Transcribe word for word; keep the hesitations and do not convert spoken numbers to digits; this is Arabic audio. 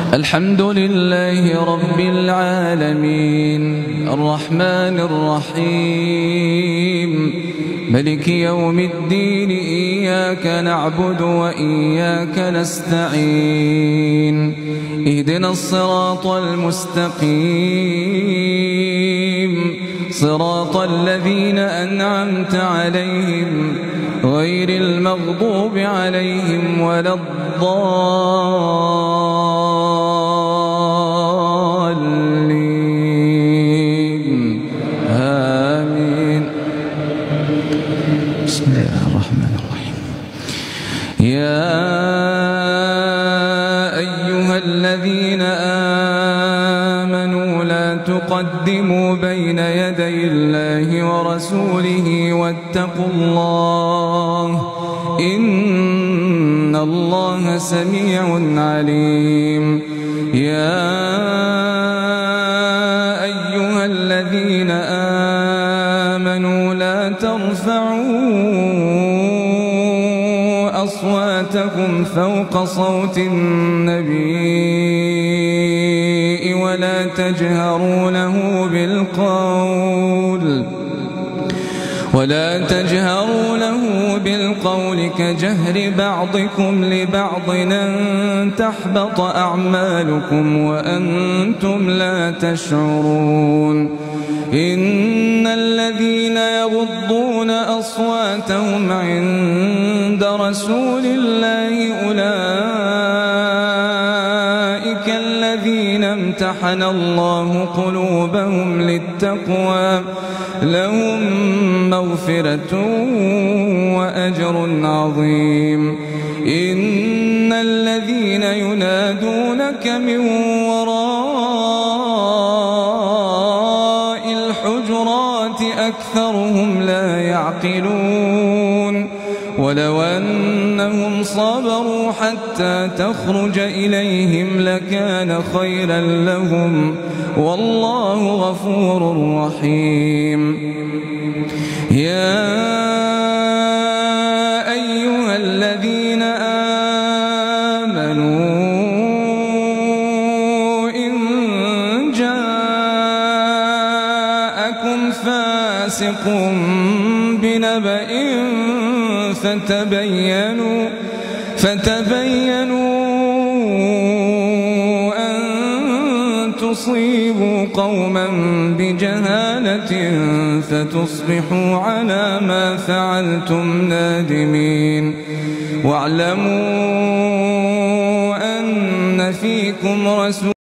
الحمد لله رب العالمين الرحمن الرحيم ملك يوم الدين إياك نعبد وإياك نستعين اهدنا الصراط المستقيم صراط الذين أنعمت عليهم غير المغضوب عليهم ولا الضالين آمين. بسم الله الرحمن الرحيم. يا أيها الذين آمنوا لا تقدموا بين يدي الله ورسوله واتقوا الله إن الله سميع عليم. يا أيها الذين آمنوا لا ترفعوا أصواتكم فوق صوت النبي ولا تجهروا له بالقول ولا تجهروا له بالقول كجهر بعضكم لبعض أن تحبط أعمالكم وأنتم لا تشعرون. إن الذين يغضون أصواتهم عند رسول الله أولئك الذين امتحن الله قلوبهم للتقوى لهم مغفرة وأجر عظيم. إن الذين ينادونك من وراء الحجرات أكثرهم لا يعقلون. ولو أنهم صبروا حتى تخرج إليهم لكان خيرا لهم والله غفور رحيم. يا أيها الذين آمنوا إن جاءكم فاسق بنبأ فتبينوا فتبينوا أن تصيبوا قوما بجهالة فتصبحوا على ما فعلتم نادمين. واعلموا أن فيكم رسول